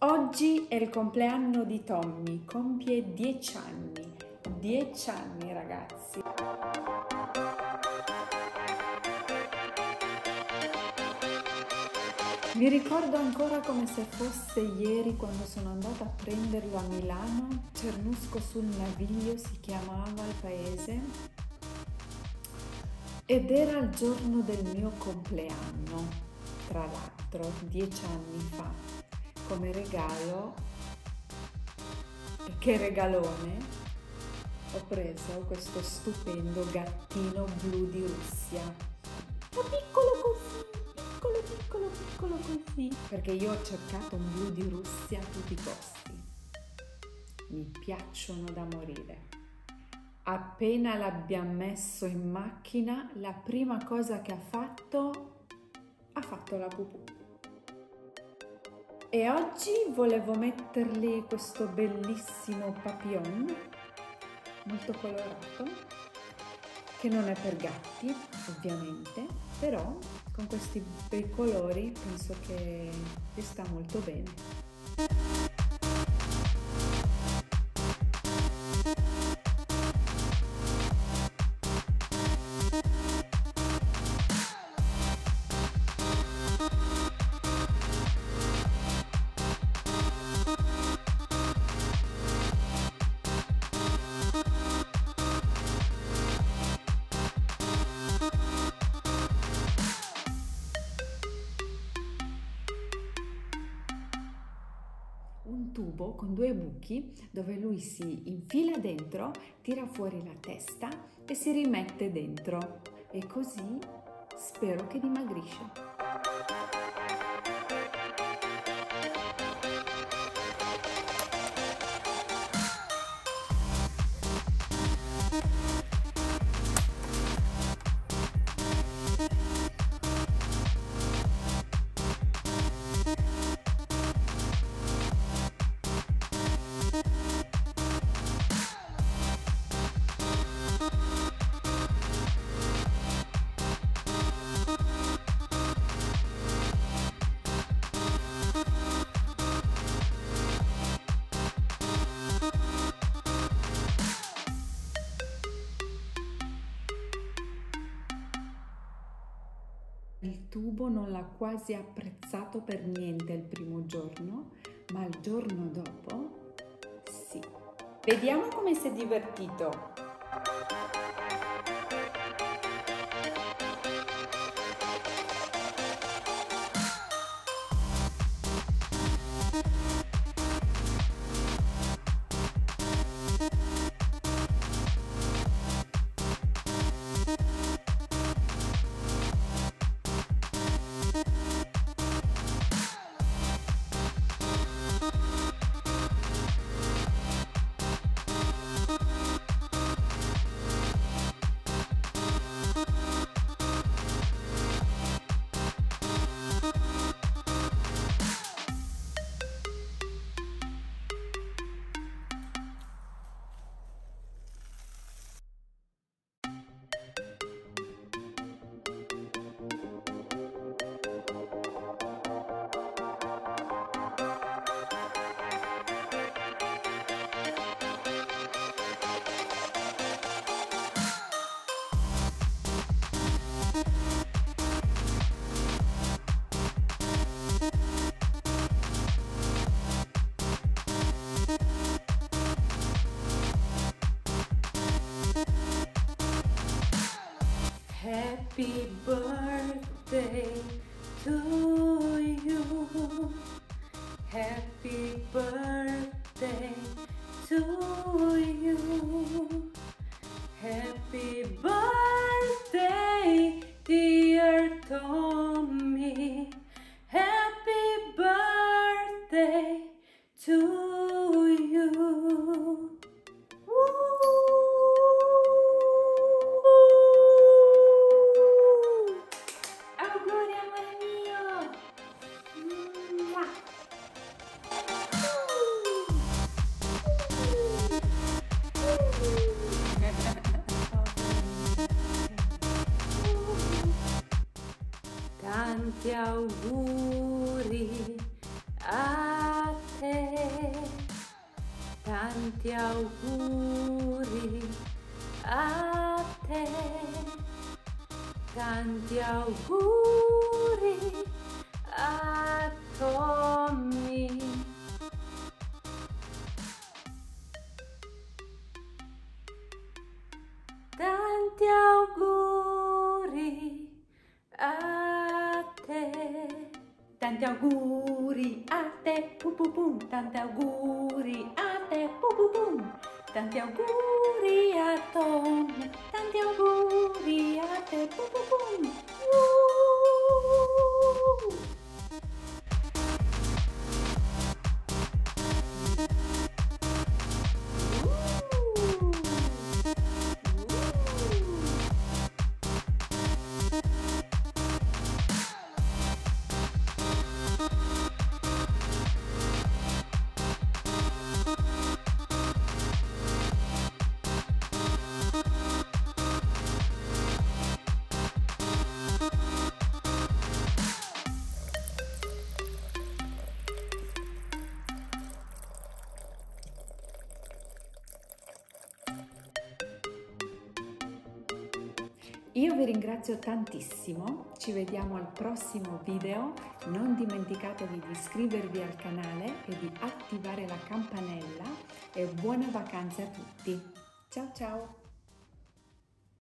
Oggi è il compleanno di Tommy, compie 10 anni. 10 anni, ragazzi. Mi ricordo ancora come se fosse ieri quando sono andata a prenderlo a Milano, Cernusco sul Naviglio si chiamava il paese, ed era il giorno del mio compleanno, tra l'altro 10 anni fa. Come regalo, che regalone, ho preso questo stupendo gattino blu di Russia. Ma piccolo così, piccolo così, perché io ho cercato un blu di Russia a tutti i costi. Mi piacciono da morire. Appena l'abbiamo messo in macchina, la prima cosa che ha fatto la pupù. E oggi volevo mettergli questo bellissimo papillon, molto colorato, che non è per gatti, ovviamente, però con questi bei colori penso che sta molto bene. Un tubo con 2 buchi dove lui si infila dentro, tira fuori la testa e si rimette dentro, e così spero che dimagrisce. Il tubo non l'ha quasi apprezzato per niente il primo giorno, ma il giorno dopo, sì. Vediamo come si è divertito. Happy birthday to you. Happy birthday to you. Happy birthday, dear Tommy. Happy birthday to you. Tanti auguri a te. Tanti auguri a te, tanti auguri a Tommy. Tanti auguri a te, tanti auguri a te, pum pum pum, tanti auguri a te, pum pum pum, tanti auguri a Tom, tanti auguri a te, pum pum pum. Io vi ringrazio tantissimo, ci vediamo al prossimo video, non dimenticatevi di iscrivervi al canale e di attivare la campanella e buone vacanze a tutti. Ciao ciao!